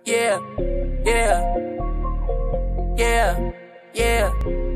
yeah, yeah, yeah, yeah,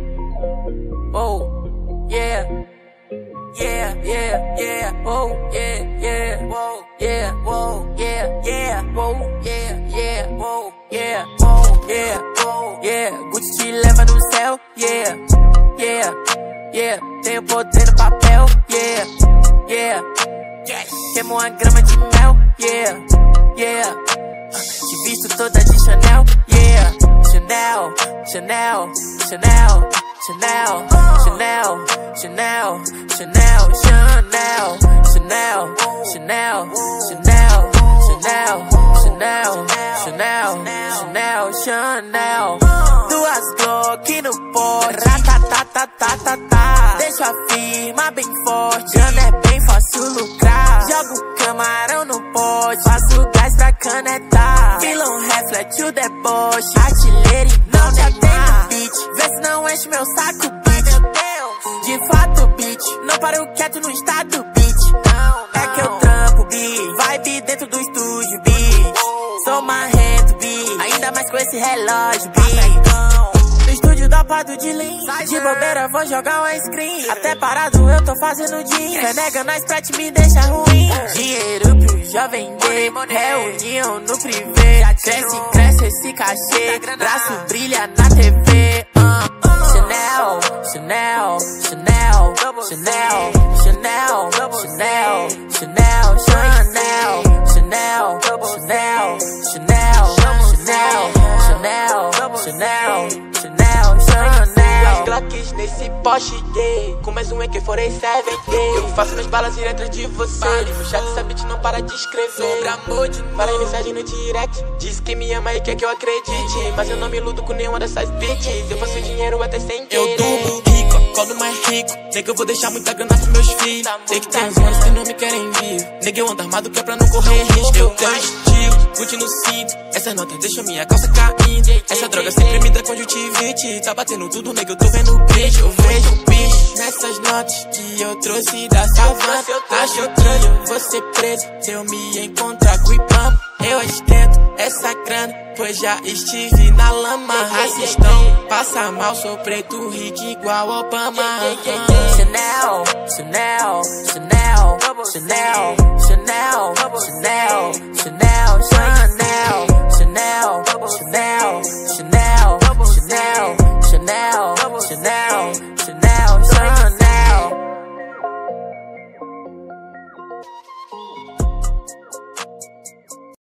whoa, yeah, yeah, yeah, yeah, whoa, yeah, yeah, whoa, yeah, whoa, yeah, yeah, whoa, yeah, yeah, whoa, yeah, whoa, yeah, whoa, yeah, Gucci te leva no céu, yeah, yeah, yeah, tenho poder no papel, yeah, yeah, queimo uma grama de mel, yeah, yeah, te visto toda de Chanel, yeah, Chanel, Chanel, Chanel, Chanel, Chanel, Chanel, Chanel, Chanel, Chanel, Chanel, Chanel, Chanel, Chanel, Chanel, Chanel, Chanel. Duas Glock no pote, ratatatatata. Deixa a firma bem forte, Ana é bem fácil lucrar. Jogo camarão no pote, faço gás pra canetar. Filão reflete o deboche, artilheiro e não te atendo, beat. Vê se não enche meu saco, beat. De fato, beat, não paro quieto no estado, beat. É que eu trampo, beat. Vibe dentro do estúdio, beat. Sou marrento, beat. Ainda mais com esse relógio, beat. No estúdio dopado de lean, de bobeira vou jogar uma screen. Até parado eu tô fazendo jeans. Renega na Sprite me deixa ruim. Dinheiro pro jovem D, reunião no privê. Cresce, cresce esse cachê, braço brilha na TV. Chanel, Chanel, Chanel, Chanel, Chanel, Chanel, Chanel, Chanel, Chanel, Chanel, Chanel, Chanel, Chanel, Chanel, Chanel. Glocks nesse Porsche, yeah. Com mais um AK-47, yeah. Eu faço minhas balas ir atrás de você. No chat essa bitch não para de escrever sobre amor de novo. Fala mensagem no direct, diz que me ama e quer que eu acredite. Mas eu não me luto com nenhuma dessas bitches. Eu faço dinheiro até sem querer. Eu durmo rico, acordo mais rico. Nega, eu vou deixar muita grana pros meus filhos. Sei que tem zonas que não me querem vivo. Nega, eu ando armado que é pra não correr risco. Eu tenho estilo, Gucci no cinto. Essas notas deixam minha calça caindo. Essa droga sempre me dá conjuntivite. Tá batendo tudo, nega, eu tô vendo beijo. Eu vejo bicho nessas notas que eu trouxe da savana. Acho estranho você preso se eu me encontrar com o Ibama. Eu ostento essa grana, pois já estive na lama. Racistão, passa mal, sou preto, rico igual Obama. Chanel, Chanel, Chanel, Chanel, Chanel, Chanel, Chanel.